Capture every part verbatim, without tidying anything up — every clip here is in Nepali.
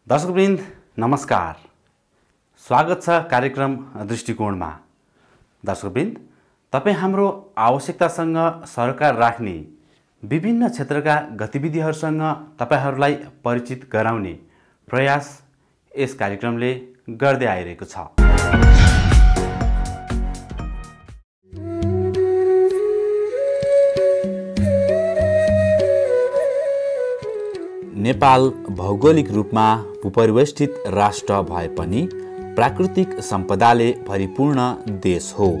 दर्शकवृन्द नमस्कार, स्वागत छ कार्यक्रम दृष्टिकोणमा। दर्शकवृन्द, तपाईँ हाम्रो आवश्यकतासँग सरकार राख्ने विभिन्न क्षेत्रका गतिविधिहरूसँग तपाईहरूलाई परिचित गराउने प्रयास यस कार्यक्रमले गर्दै आइरहेको छ। नेपाल भौगोलिक रूपमा भूपरिवेष्टित राष्ट्र भए पनि प्राकृतिक सम्पदाले भरिपूर्ण देश हो।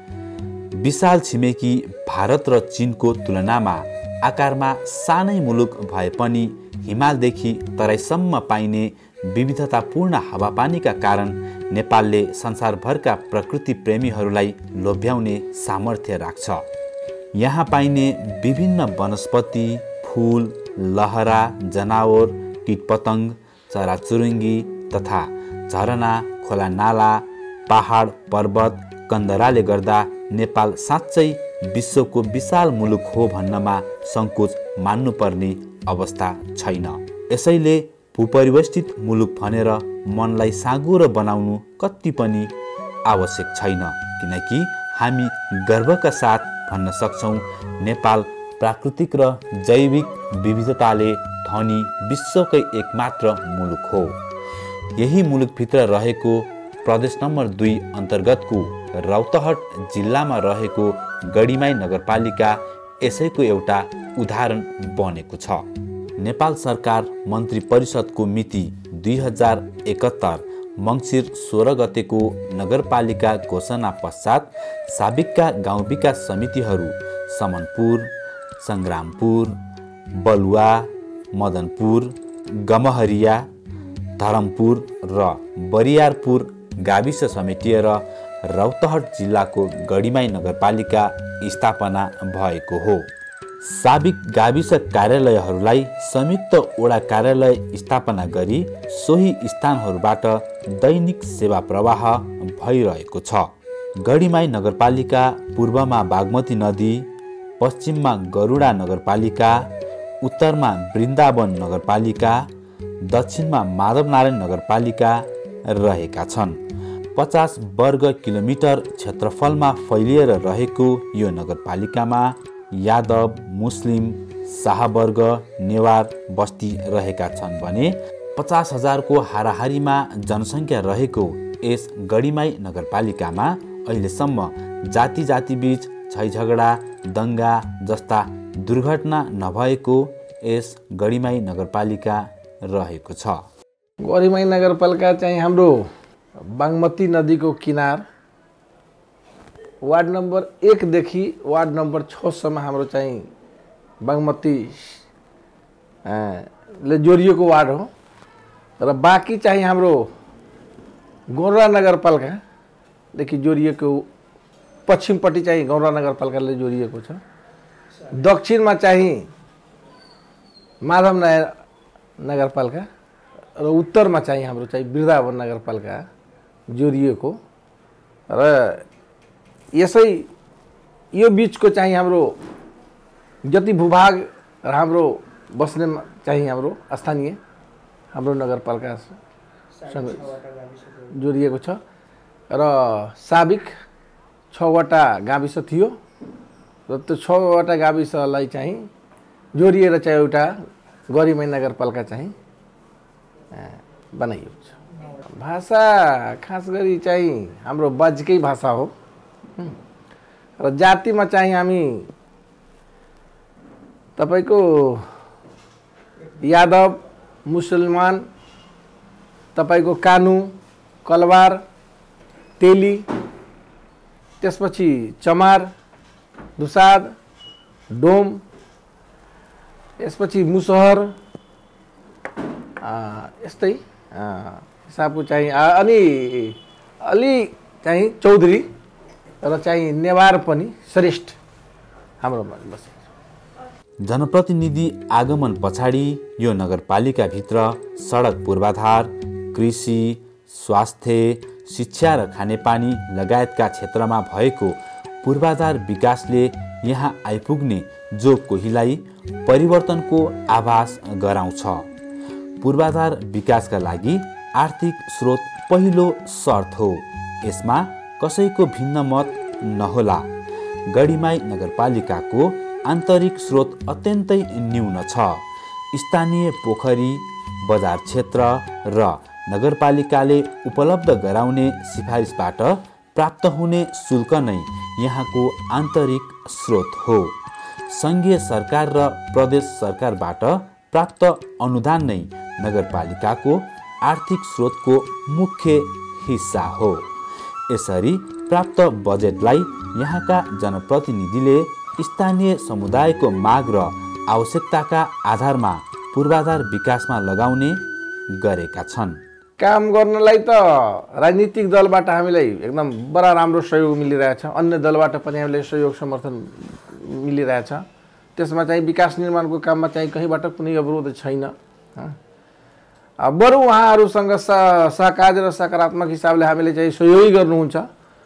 विशाल छिमेकी भारत र चीनको तुलनामा आकारमा सानै मुलुक भए पनि हिमालदेखि तराईसम्म पाइने विविधतापूर्ण हावापानीका कारण नेपालले संसारभरका प्रकृति प्रेमीहरूलाई लोभ्याउने सामर्थ्य राख्छ। यहाँ पाइने विभिन्न वनस्पति, फूल, लहरा, जनावर, कीटपतंग, चराचुरुङ्गी तथा झरना, खोला नाला, पहाड, पर्वत, कन्दराले गर्दा नेपाल साँच्चै विश्वको विशाल मुलुक हो भन्नमा संकोच मान्नुपर्ने अवस्था छैन। यसैले भूपरिवेष्टित मुलुक भनेर मनलाई साँगुरो बनाउनु कति पनि आवश्यक छैन, किनकि हामी गर्वका साथ भन्न सक्छौँ नेपाल प्राकृतिक र जैविक विविधताले धनी विश्वकै एकमात्र मुलुक हो। यही मुलुकभित्र रहेको प्रदेश नम्बर दुई अन्तर्गतको रौतहट जिल्लामा रहेको गढीमाई नगरपालिका यसैको एउटा उदाहरण बनेको छ। नेपाल सरकार मन्त्री परिषदको मिति दुई हजार एकहत्तर मङ्सिर सोह्र गतेको नगरपालिका घोषणा पश्चात साबिकका गाउँ विकास समितिहरू समनपुर, सङ्ग्रामपुर, बलुवा, मदनपुर, गमहरिया, धरमपुर र बरियारपुर गाविस समेटिएर रौतहट जिल्लाको गढीमाई नगरपालिका स्थापना भएको हो। साबिक गाविस कार्यालयहरूलाई संयुक्त वडा कार्यालय स्थापना गरी सोही स्थानहरूबाट दैनिक सेवा प्रवाह भइरहेको छ। गढीमाई नगरपालिका पूर्वमा बागमती नदी, पश्चिममा गरुडा नगरपालिका, उत्तरमा वृन्दावन नगरपालिका, दक्षिणमा माधवनारायण नगरपालिका रहेका छन्। पचास वर्ग किलोमिटर क्षेत्रफलमा फैलिएर रहेको यो नगरपालिकामा यादव, मुस्लिम, शाहवर्ग, नेवार बस्ती रहेका छन् भने पचास हजारको हाराहारीमा जनसङ्ख्या रहेको यस गढीमाई नगरपालिकामा अहिलेसम्म जाति जाति बीच झैझगडा, दङ्गा जस्ता दुर्घटना नभएको यस गढीमाई नगरपालिका रहेको छ। गढीमाई नगरपालिका चाहिँ हाम्रो बागमती नदीको किनार वार्ड नम्बर एकदेखि वार्ड नम्बर छसम्म हाम्रो चाहिँ बागमती ले जोडिएको वार्ड हो र बाँकी चाहिँ हाम्रो गौरा नगरपालिकादेखि जोडिएको पश्चिमपट्टि चाहिँ गौरा नगरपालिकाले जोडिएको छ। दक्षिणमा चाहिँ माधव नगरपालिका र उत्तरमा चाहिँ हाम्रो चाहिँ वृन्दावन नगरपालिका जोडिएको र यसै यो बिचको चाहिँ हाम्रो जति भूभाग र हाम्रो बस्ने चाहिँ हाम्रो स्थानीय हाम्रो नगरपालिका जोडिएको छ र साबिक छवटा गाविस थियो र त्यो छवटा गाविसलाई चाहिँ जोडिएर चाहिँ एउटा गढीमाई नगरपालिका चाहिँ बनाइएको छ। भाषा खास गरी चाहिँ हाम्रो बाजिकै भाषा हो र जातिमा चाहिँ हामी तपाईको यादव, मुसलमान, तपाईको कानु, कलवार, तेली, त्यसपछि चमार, दुसाद, डोम, यसपछि मुसहर, यस्तै हिसाबको चाहिँ अनि अलि चाहिँ चौधरी र चाहिँ नेवार पनि श्रेष्ठ हाम्रोमा बसेको। जनप्रतिनिधि आगमन पछाडि यो नगरपालिकाभित्र सडक पूर्वाधार, कृषि, स्वास्थ्य, शिक्षा र खानेपानी लगायतका क्षेत्रमा भएको पूर्वाधार विकासले यहाँ आइपुग्ने जो कोहीलाई परिवर्तनको आभास गराउँछ। पूर्वाधार विकासका लागि आर्थिक स्रोत पहिलो शर्त हो। यसमा कसैको भिन्न मत नहोला। गढीमाई नगरपालिकाको आन्तरिक स्रोत अत्यन्तै न्यून छ। स्थानीय पोखरी, बजार क्षेत्र र नगरपालिकाले उपलब्ध गराउने सिफारिसबाट प्राप्त हुने शुल्क नै यहाँको आन्तरिक स्रोत हो। सङ्घीय सरकार र प्रदेश सरकारबाट प्राप्त अनुदान नै नगरपालिकाको आर्थिक स्रोतको मुख्य हिस्सा हो। यसरी प्राप्त बजेटलाई यहाँका जनप्रतिनिधिले स्थानीय समुदायको माग र आवश्यकताका आधारमा पूर्वाधार विकासमा लगाउने गरेका छन्। काम गर्नलाई त राजनीतिक दलबाट हामीलाई एकदम बडा राम्रो सहयोग मिलिरहेछ। अन्य दलबाट पनि हामीलाई सहयोग समर्थन मिलिरहेछ। त्यसमा चाहिँ विकास निर्माणको काममा चाहिँ कहीँबाट कुनै अवरोध छैन। बरु उहाँहरूसँग सहकार्य र सकारात्मक हिसाबले हामीले चाहिँ सहयोगी गर्नुहुन्छ।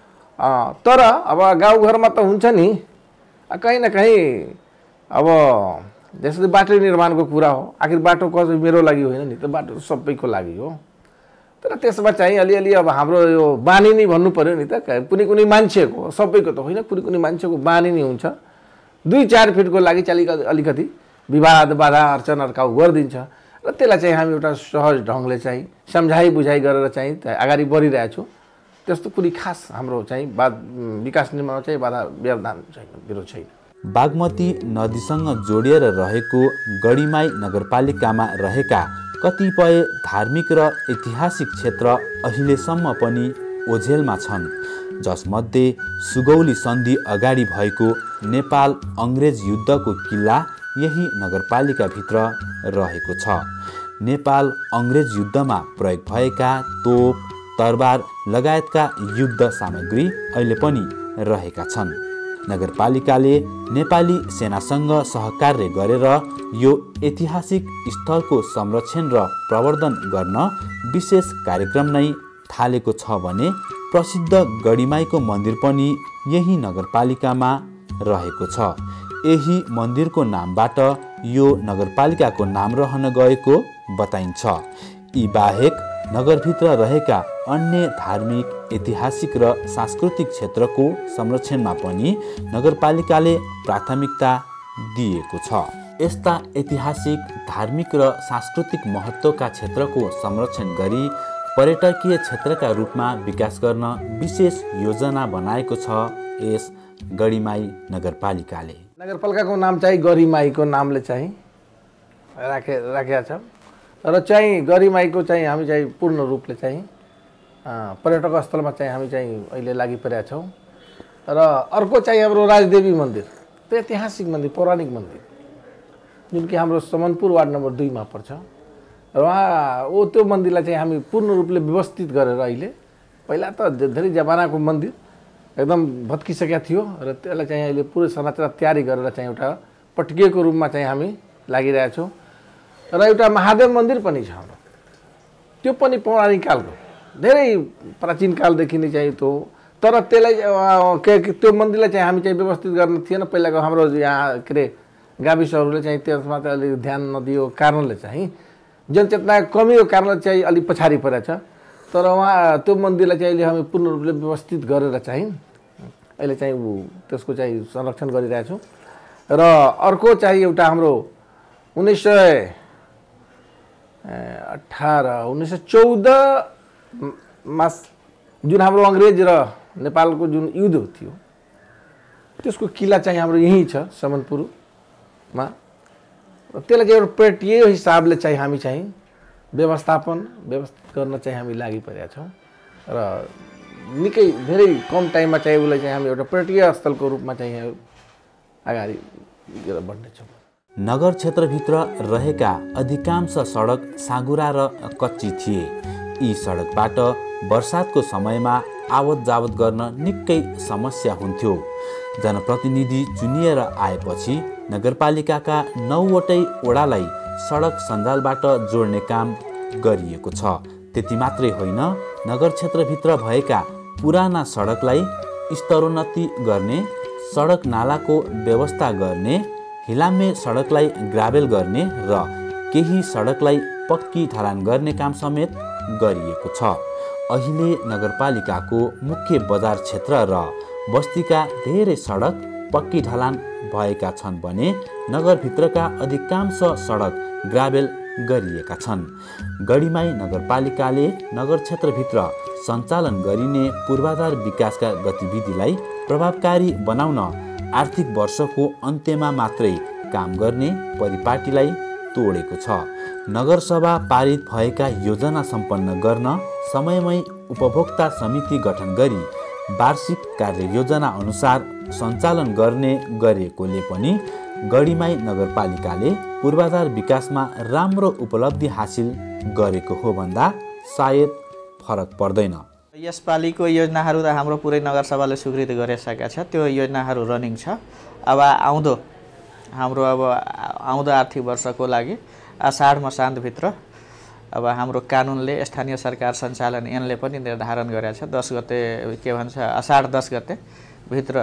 तर अब गाउँघरमा त हुन्छ नि, कहीँ न कहीँ अब जस्तै बाटो निर्माणको कुरा हो। आखिर बाटो कसै मेरो लागि होइन नि, त बाटो सबैको लागि हो। तर त्यसमा चाहिँ अलिअलि अब हाम्रो यो बानी नै भन्नु पर्यो नि त। कुनै कुनै मान्छेको, सबैको त होइन, कुनै कुनै मान्छेको बानी नै हुन्छ। दुई चार फिटको लागि चाहिँ अलिकति विवाद बाधा अर्चन अर्काउ गरिदिन्छ र त्यसलाई चाहिँ हामी एउटा सहज ढङ्गले चाहिँ सम्झाइ बुझाइ गरेर चाहिँ अगाडि बढिरहेछौँ। त्यस्तो कुनै खास हाम्रो चाहिँ बाध विकास निर्माणमा चाहिँ बाधा व्यवधान छैन, विरोध छैन। बागमती नदीसँग जोडिएर रहेको गढीमाई नगरपालिकामा रहेका कतिपय धार्मिक र ऐतिहासिक क्षेत्र अहिलेसम्म पनि ओझेलमा छन्, जसमध्ये सुगौली सन्धि अगाडि भएको नेपाल अङ्ग्रेज युद्धको किल्ला यही नगरपालिकाभित्र रहेको छ। नेपाल अङ्ग्रेज युद्धमा प्रयोग भएका तोप, तरबार लगायतका युद्ध सामग्री अहिले पनि रहेका छन्। नगरपालिकाले नेपाली सेनासँग सहकार्य गरेर यो ऐतिहासिक स्थलको संरक्षण र प्रवर्धन गर्न विशेष कार्यक्रम नै थालेको छ भने प्रसिद्ध गढीमाईको मन्दिर पनि यही नगरपालिकामा रहेको छ। यही मन्दिरको नामबाट यो नगरपालिकाको नाम रहन गएको बताइन्छ। यी बाहेक नगरभित्र रहेका अन्य धार्मिक, ऐतिहासिक र सांस्कृतिक क्षेत्रको संरक्षणमा पनि नगरपालिकाले प्राथमिकता दिएको छ। यस्ता ऐतिहासिक, धार्मिक र सांस्कृतिक महत्त्वका क्षेत्रको संरक्षण गरी पर्यटकीय क्षेत्रका रूपमा विकास गर्न विशेष योजना बनाएको छ यस गढीमाई नगरपालिकाले। नगरपालिकाको नाम चाहिँ गढीमाईको नामले चाहिँ राखे राखेका छ र चाहिँ गढीमाईको चाहिँ हामी चाहिँ पूर्ण रूपले चाहिँ पर्यटक स्थलमा चाहिँ हामी चाहिँ अहिले लागि परेका छौँ। र अर्को चाहिँ हाम्रो राजदेवी मन्दिर, त्यो ऐतिहासिक मन्दिर, पौराणिक मन्दिर, जुन कि हाम्रो समनपुर वार्ड नम्बर दुईमा पर्छ। र उहाँ ओ त्यो मन्दिरलाई चाहिँ हामी पूर्ण रूपले व्यवस्थित गरेर अहिले, पहिला त धेरै जमानाको मन्दिर एकदम भत्किसकेका थियो र त्यसलाई चाहिँ अहिले पुरै संरचना तयारी गरेर चाहिँ एउटा पटकिएको रूपमा चाहिँ हामी लागिरहेछौँ। र एउटा महादेव मन्दिर पनि छ हाम्रो, त्यो पनि पौराणिक कालको, धेरै प्राचीन कालदेखि नै चाहिँ त्यो। तर त्यसलाई के त्यो मन्दिरलाई चाहिँ हामी चाहिँ व्यवस्थित गर्न थिएन। पहिलाको हाम्रो यहाँ के अरे गाविसहरूले चाहिँ त्यसमा चाहिँ अलिक ध्यान नदिएको कारणले चाहिँ, जनचेतनाको कमीको कारणले चाहिँ अलिक पछाडि परेको छ। तर उहाँ त्यो मन्दिरलाई चाहिँ अहिले हामी पूर्ण रूपले व्यवस्थित गरेर चाहिँ अहिले चाहिँ ऊ त्यसको चाहिँ संरक्षण गरिरहेछौँ। र अर्को चाहिँ एउटा हाम्रो उन्नाइस सय अठारह उन्नाइस सय चौधमा जुन हाम्रो अङ्ग्रेज र नेपालको जुन युद्ध थियो, त्यसको किल्ला चाहिँ हाम्रो यहीँ छ समनपुरमा। त्यसलाई चाहिँ एउटा पर्यटकीय हिसाबले चाहिँ हामी चाहिँ व्यवस्थापन व्यवस्थित गर्न चाहिँ हामी लागि परेका छौँ। र निकै धेरै कम टाइममा चाहिँ उसलाई चाहिँ हामी एउटा पर्यटकीय स्थलको रूपमा चाहिँ अगाडि बढ्नेछौँ। नगर क्षेत्रभित्र रहेका अधिकांश सडक साँघुरा र कच्ची थिए। यी सडकबाट बर्सातको समयमा आवत जावत गर्न निकै समस्या हुन्थ्यो। जनप्रतिनिधि चुनिएर आएपछि नगरपालिकाका नौवटै वडालाई सडक सञ्जालबाट जोड्ने काम गरिएको छ। त्यति मात्रै होइन, नगर क्षेत्रभित्र भएका पुराना सडकलाई स्तरोन्नति गर्ने, सडक नालाको व्यवस्था गर्ने, हिलाम्य सडकलाई ग्राभेल गर्ने र केही सडकलाई पक्की ढलान गर्ने काम समेत गरिएको छ। अहिले नगरपालिकाको मुख्य बजार क्षेत्र र बस्तीका धेरै सडक पक्की ढलान भएका छन् भने नगरभित्रका अधिकांश सडक ग्राभेल गरिएका छन्। गढीमाई नगरपालिकाले नगर क्षेत्रभित्र सञ्चालन गरिने पूर्वाधार विकासका गतिविधिलाई प्रभावकारी बनाउन आर्थिक वर्षको अन्त्यमा मात्रै काम गर्ने परिपाटीलाई तोडेको छ। नगरसभा पारित भएका योजना सम्पन्न गर्न समयमै उपभोक्ता समिति गठन गरी वार्षिक कार्ययोजना अनुसार सञ्चालन गर्ने गरेकोले पनि गढीमाई नगरपालिकाले पूर्वाधार विकासमा राम्रो उपलब्धि हासिल गरेको हो भन्दा सायद फरक पर्दैन। यसपालिको योजनाहरू त हाम्रो पुरै नगरसभाले स्वीकृत गरिसकेका छ। त्यो योजनाहरू रनिङ छ। अब आउँदो हाम्रो अब आउँदो आर्थिक वर्षको लागि आषाढ मसान्तभित्र अब हाम्रो कानुनले स्थानीय सरकार सञ्चालन ऐनले पनि निर्धारण गरेको छ। दस गते के भन्छ आषाढ दस गते भित्र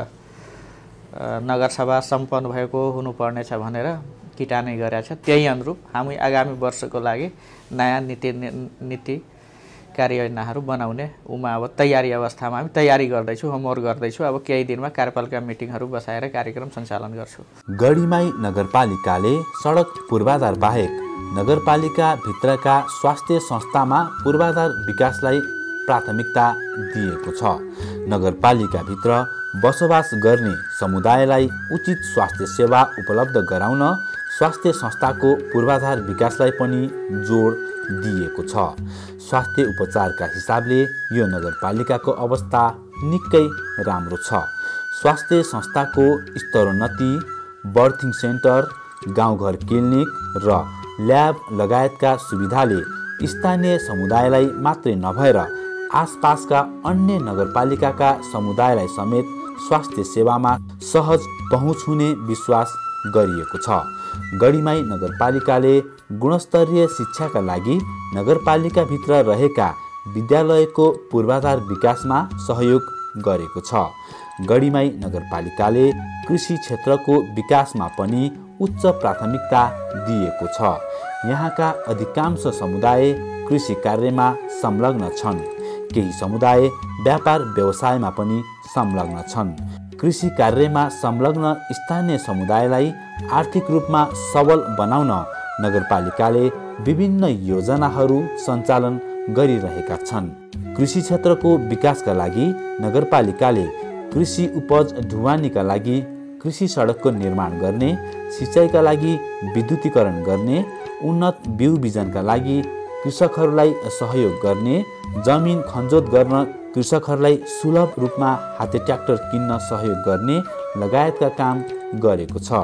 नगरसभा सम्पन्न भएको हुनुपर्नेछ भनेर किटानी गरेको छ। त्यही अनुरूप हामी आगामी वर्षको लागि नयाँ नीति नीति कार्ययोजनाहरू बनाउने उमा अब तयारी अवस्थामा हामी तयारी गर्दैछौँ, होमवर्क गर्दैछौँ। अब केही दिनमा कार्यपालिका मिटिङहरू बसाएर कार्यक्रम सञ्चालन गर्छु। गढीमाई नगरपालिकाले सडक पूर्वाधार बाहेक नगरपालिका भित्रका स्वास्थ्य संस्थामा पूर्वाधार विकासलाई प्राथमिकता दिएको छ। नगरपालिकाभित्र बसोबास गर्ने समुदायलाई उचित स्वास्थ्य सेवा उपलब्ध गराउन स्वास्थ्य संस्थाको पूर्वाधार विकासलाई पनि जोड दिएको छ। स्वास्थ्य उपचारका हिसाबले यो नगरपालिकाको अवस्था निकै राम्रो छ। स्वास्थ्य संस्थाको स्तरोन्नति, बर्थिङ सेन्टर, गाउँघर क्लिनिक र ल्याब लगायतका सुविधाले स्थानीय समुदायलाई मात्रै नभएर आसपासका अन्य नगरपालिकाका समुदायलाई समेत स्वास्थ्य सेवामा सहज पहुँच हुने विश्वास गरिएको छ। गढीमाई नगरपालिकाले गुणस्तरीय शिक्षाका लागि नगरपालिकाभित्र रहेका विद्यालयको पूर्वाधार विकासमा सहयोग गरेको छ। गढीमाई नगरपालिकाले कृषि क्षेत्रको विकासमा पनि उच्च प्राथमिकता दिएको छ। यहाँका अधिकांश समुदाय कृषि कार्यमा संलग्न छन्। केही समुदाय व्यापार व्यवसायमा पनि संलग्न छन्। कृषि कार्यमा संलग्न स्थानीय समुदायलाई आर्थिक रूपमा सबल बनाउन नगरपालिकाले विभिन्न योजनाहरू सञ्चालन गरिरहेका छन्। कृषि क्षेत्रको विकासका लागि नगरपालिकाले कृषि उपज ढुवानीका लागि कृषि सडकको निर्माण गर्ने, सिँचाइका लागि विद्युतीकरण गर्ने, उन्नत बिउ बिजनका लागि कृषकहरूलाई सहयोग गर्ने, जमिन खनजोत गर्न कृषकहरूलाई सुलभ रूपमा हाते ट्र्याक्टर किन्न सहयोग गर्ने लगायतका काम गरेको छ।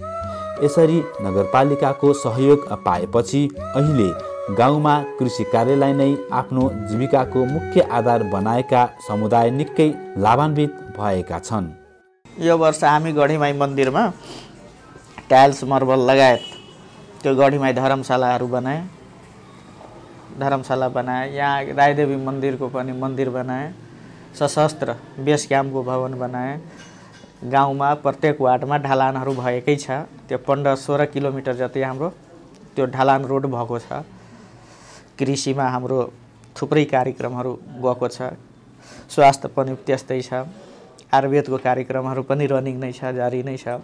यसरी नगरपालिकाको सहयोग पाएपछि अहिले गाउँमा कृषि कार्यलाई नै आफ्नो जीविकाको मुख्य आधार बनाएका समुदाय निकै लाभान्वित भएका छन्। यो वर्ष हामी गढीमाई मन्दिरमा टाइल्स मार्बल लगायत त्यो गढीमाई धर्मशालाहरू बनाए धर्मशाला बनाए यहाँ रायदेवी मन्दिरको पनि मन्दिर बनाए, सशस्त्र बेस क्याम्पको भवन बनाए। गाउँमा प्रत्येक वार्डमा ढलानहरू भएकै छ। त्यो पन्ध्र सोह्र किलोमिटर जति हाम्रो त्यो ढलान रोड भएको छ। कृषिमा हाम्रो थुप्रै कार्यक्रमहरू गएको छ। स्वास्थ्य पनि त्यस्तै छ। आयुर्वेदको कार्यक्रमहरू पनि रनिङ नै छ, जारी नै छ।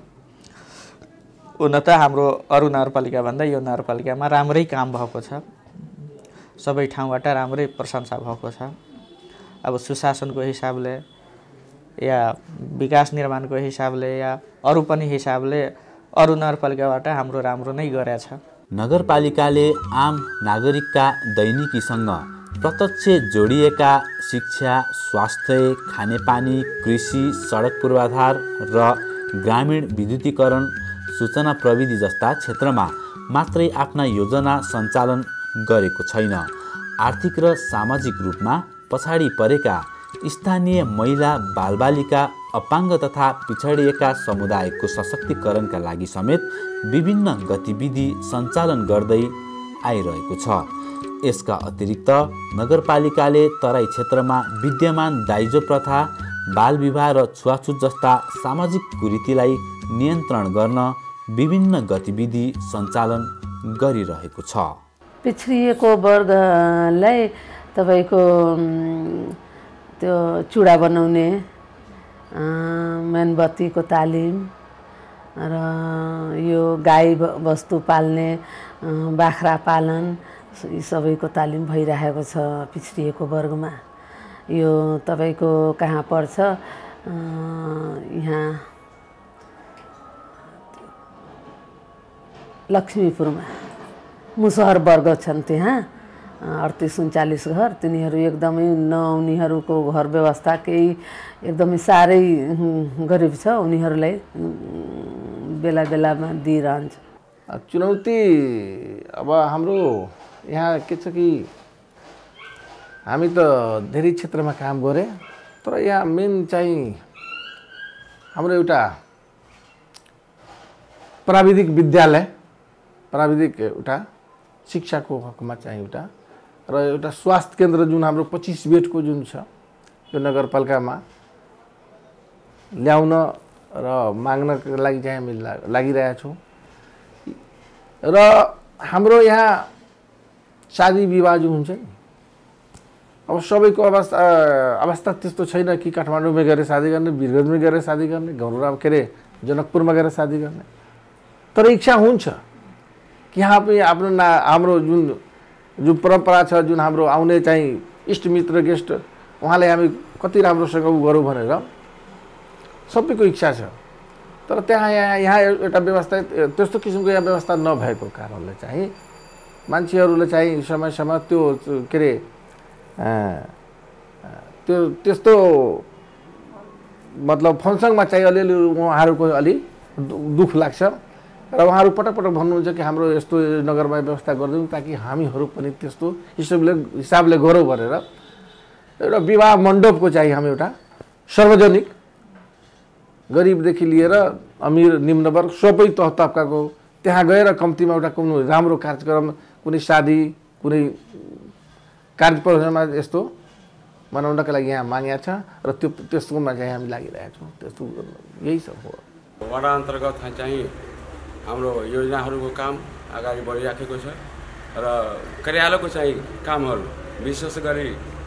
हुन त हाम्रो अरू नगरपालिकाभन्दा यो नगरपालिकामा राम्रै काम भएको छ। सबै ठाउँबाट राम्रै प्रशंसा भएको छ। अब सुशासनको हिसाबले या विकास निर्माणको हिसाबले या अरू पनि हिसाबले अरू नगरपालिकाबाट हाम्रो राम्रो नै गरेछ। नगरपालिकाले आम नागरिकका दैनिकीसँग प्रत्यक्ष जोडिएका शिक्षा, स्वास्थ्य, खानेपानी, कृषि, सडक पूर्वाधार र ग्रामीण विद्युतीकरण, सूचना प्रविधि जस्ता क्षेत्रमा मात्रै आफ्ना योजना सञ्चालन गरेको छैन। आर्थिक र सामाजिक रूपमा पछाडि परेका स्थानीय महिला, बालबालिका, अपाङ्ग तथा पिछडिएका समुदायको सशक्तिकरणका लागि समेत विभिन्न गतिविधि सञ्चालन गर्दै आइरहेको छ। यसका अतिरिक्त नगरपालिकाले तराई क्षेत्रमा विद्यमान दाइजो प्रथा, बाल विवाह र छुवाछुत जस्ता सामाजिक कुरीतिलाई नियन्त्रण गर्न विभिन्न गतिविधि सञ्चालन गरिरहेको छ। पिछडिएको वर्गलाई तपाईको त्यो चुडा बनाउने, मेनबत्तीको तालिम र यो गाई वस्तु पाल्ने, बाख्रा पालन यी सबैको तालिम भइरहेको छ पिछडिएको वर्गमा। यो तपाईको कहाँ पर्छ? यहाँ लक्ष्मीपुरमा मुसहर वर्ग छन्, त्यहाँ अडतिस उन्चालिस घर। तिनीहरू एकदमै न उनीहरूको घर व्यवस्था केही एकदमै साह्रै गरिब छ, उनीहरूलाई बेला बेलामा दिइरहन्छ। चुनौती अब हाम्रो यहाँ के छ कि हामी त धेरै क्षेत्रमा काम गरे, तर यहाँ मेन चाहिँ हाम्रो एउटा प्राविधिक विद्यालय, प्राविधिक एउटा शिक्षाको हकमा चाहिँ एउटा र एउटा स्वास्थ्य केन्द्र जुन हाम्रो पच्चीस बेडको जुन छ यो नगरपालिकामा ल्याउन र माग्नको लागि चाहिँ हामी लागिरहेका छौँ। र हाम्रो यहाँ शादी विवाह जो हुन्छ नि, अब सबैको अवस्था अवस्था त्यस्तो छैन कि काठमाडौँमा गएर शादी गर्ने, वीरगन्जमा गएर शादी गर्ने, घरौरा के अरे जनकपुरमा गएर शादी गर्ने। तर इच्छा हुन्छ कि यहाँ पनि आफ्नो ना हाम्रो जुन जुन परम्परा छ, जुन हाम्रो आउने चाहिँ इष्टमित्र गेस्ट उहाँलाई हामी कति राम्रोसँग उ गरौँ भनेर सबैको इच्छा छ। तर त्यहाँ यहाँ यहाँ एउटा व्यवस्था त्यस्तो किसिमको यहाँ व्यवस्था नभएको कारणले चाहिँ मान्छेहरूले चाहिँ समय समय त्यो के अरे त्यो त्यस्तो मतलब फङ्सनमा चाहिँ अलिअलि उहाँहरूको अलि दुःख लाग्छ र उहाँहरू पटक पटक भन्नुहुन्छ कि हाम्रो यस्तो नगरमा व्यवस्था गरिदिउँ ताकि हामीहरू पनि त्यस्तो हिसाबले हिसाबले गरौँ भनेर एउटा विवाह मण्डपको चाहिँ हामी एउटा सार्वजनिक गरिबदेखि लिएर अमिर निम्नवर्ग सबै तह तबकाको त्यहाँ गएर कम्तीमा एउटा कुनै राम्रो कार्यक्रम, कुनै शादी, कुनै कार्यक्रममा यस्तो मनाउनका लागि यहाँ मागेको छ र त्यो त्यसकोमा चाहिँ हामी लागिरहेका छौँ। त्यस्तो यही सब हो। वडा अन्तर्गत चाहिँ हाम्रो योजनाहरूको काम अगाडि बढिराखेको छ र कार्यालयको चाहिँ कामहरू विशेष गरी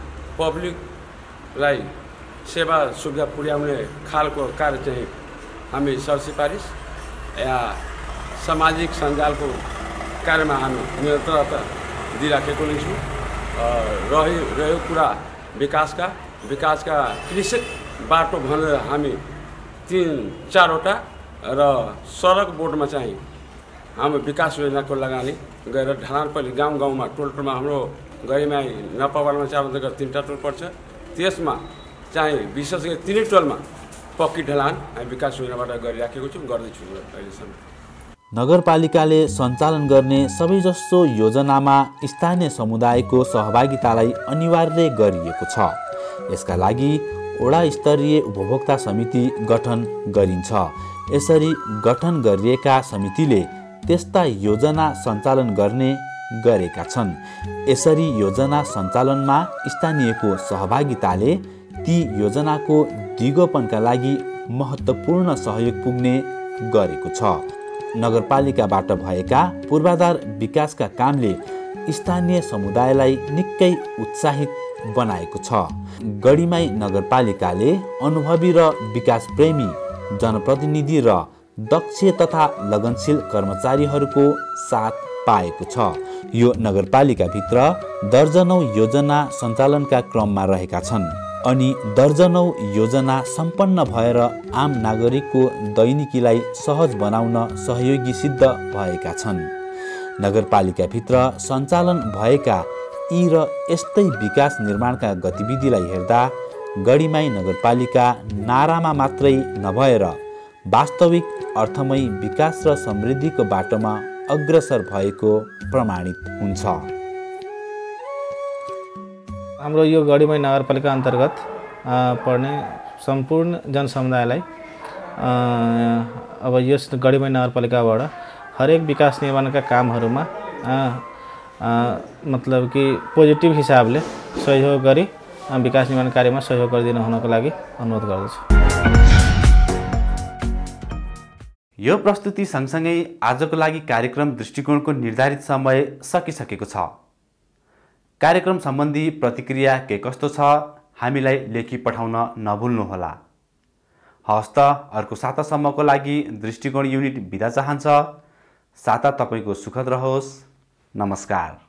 पब्लिकलाई सेवा सुविधा पुर्याउने खालको कार्य चाहिँ हामी सरसिफारिस या सामाजिक सञ्जालको कार्यमा हामी निरन्तरता दिइराखेको नै छौँ। रह्यो रह्यो कुरा विकासका विकासका कृषक बाटो भनेर हामी तीन चारवटा र सडक बोर्डमा चाहिँ हाम्रो विकास योजनाको लगानी गएर ढलानपल्ली गाउँ गाउँमा टोल टोलमा हाम्रो गरिमाई नपावालमा चाहिँ अन्तर्गत तिनवटा टोल पर्छ, त्यसमा चाहिँ विशेष गरी तिनै टोलमा पक्की ढलान हामी विकास योजनाबाट गरिराखेको छौँ, गर्दैछौँ अहिलेसम्म। नगरपालिकाले सञ्चालन गर्ने सबैजसो योजनामा स्थानीय समुदायको सहभागितालाई अनिवार्य गरिएको छ। यसका लागि वडा स्तरीय उपभोक्ता समिति गठन गरिन्छ। यसरी गठन गरिएका समितिले त्यस्ता योजना सञ्चालन गर्ने गरेका छन्। यसरी योजना सञ्चालनमा स्थानीयको सहभागिताले ती योजनाको दिगोपनका लागि महत्त्वपूर्ण सहयोग पुग्ने गरेको छ। नगरपालिकाबाट भएका पूर्वाधार विकासका कामले स्थानीय समुदायलाई निकै उत्साहित बनाएको छ। गढीमाई नगरपालिकाले अनुभवी र विकास प्रेमी जनप्रतिनिधि र दक्ष तथा लगनशील कर्मचारीहरूको साथ पाएको छ। यो नगरपालिकाभित्र दर्जनौं योजना सञ्चालनका क्रममा रहेका छन् अनि दर्जनौं योजना सम्पन्न भएर आम नागरिकको दैनिकीलाई सहज बनाउन सहयोगी सिद्ध भएका छन्। नगरपालिकाभित्र सञ्चालन भएका यी र यस्तै विकास निर्माणका गतिविधिलाई हेर्दा गढीमाई नगरपालिका नारामा मात्रै नभएर वास्तविक अर्थमै विकास र समृद्धिको बाटोमा अग्रसर भएको प्रमाणित हुन्छ। हाम्रो यो गढीमाई नगरपालिका अन्तर्गत पर्ने सम्पूर्ण जनसमुदायलाई अब यस गढीमाई नगरपालिकाबाट हरेक विकास निर्माणका कामहरूमा मतलब कि पोजिटिभ हिसाबले सहयोग गरी विकास निर्माण कार्यमा सहयोग गरिदिनु हुनको लागि अनुरोध गर्दछु। यो प्रस्तुति सँगसँगै आजको लागि कार्यक्रम दृष्टिकोणको निर्धारित समय सकिसकेको छ। कार्यक्रम सम्बन्धी प्रतिक्रिया के कस्तो छ हामीलाई लेखी पठाउन नभुल्नुहोला। हस्त अर्को सातासम्मको लागि दृष्टिकोण युनिट बिदा चाहन्छ। साता तपाईको सुखद रहोस्। नमस्कार।